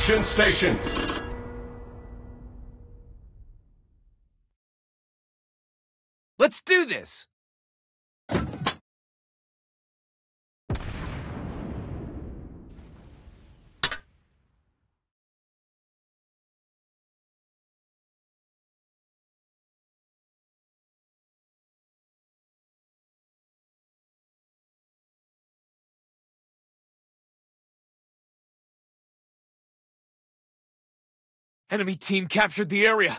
Extraction stations. Let's do this! Enemy team captured the area!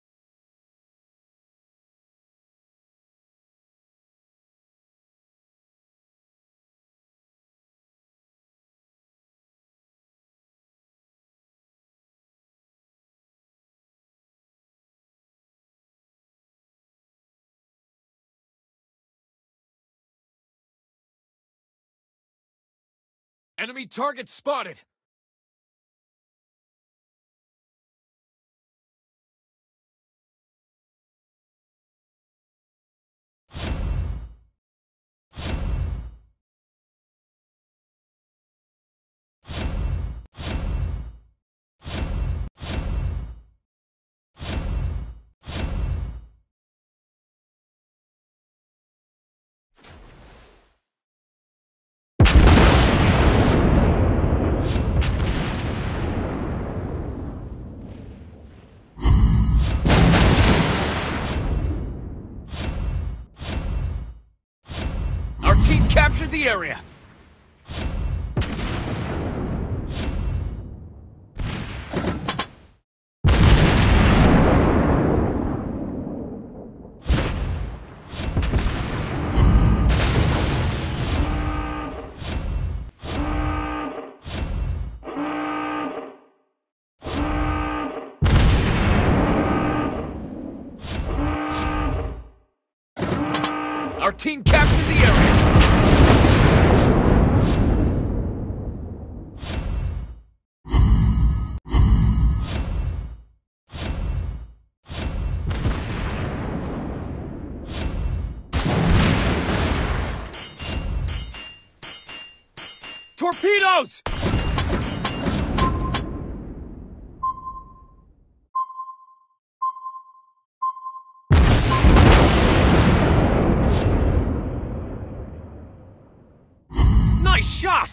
Enemy target spotted! Our team captured the area! Our team captured the area! Torpedoes! Nice shot!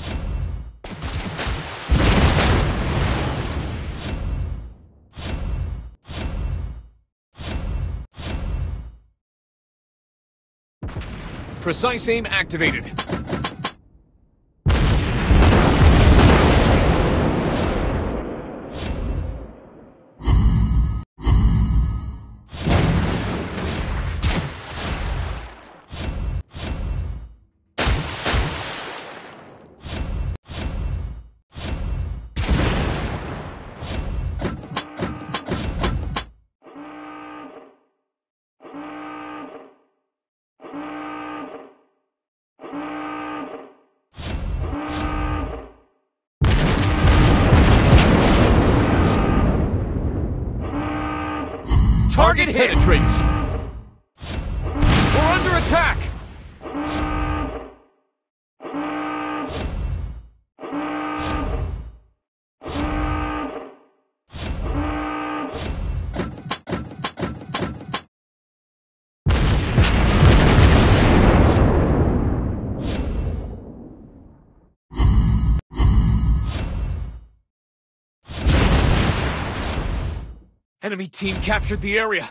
Precise aim activated. Target penetrated! We're under attack! Enemy team captured the area!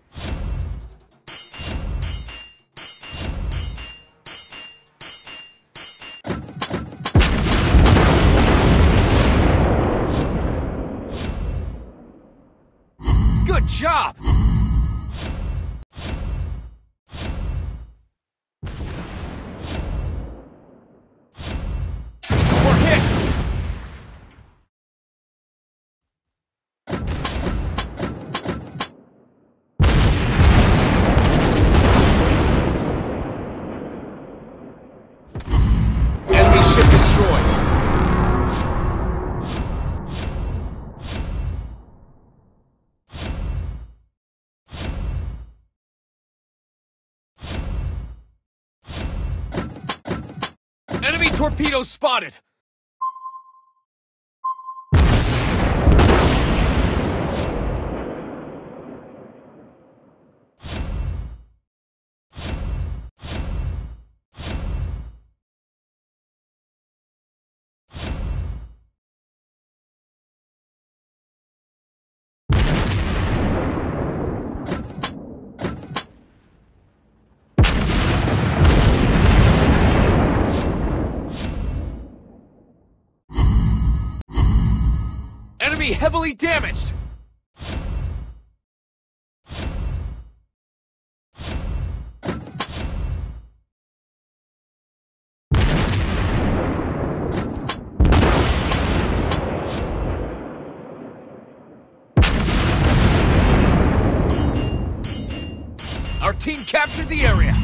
Good job! We're hit! Enemy ship destroyed! Enemy torpedoes spotted! Enemy heavily damaged! Our team captured the area!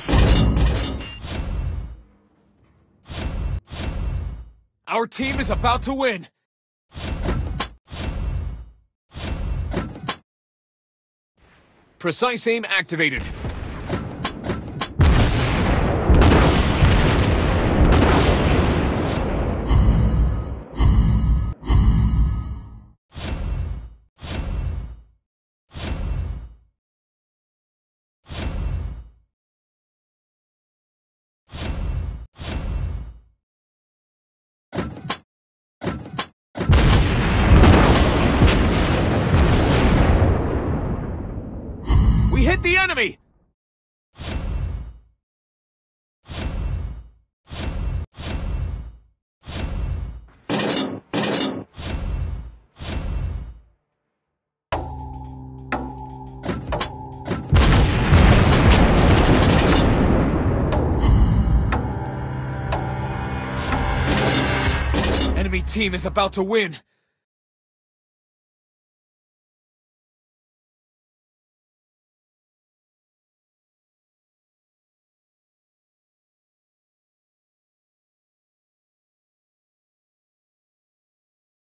Our team is about to win! Precise aim activated. We hit the enemy! Enemy team is about to win!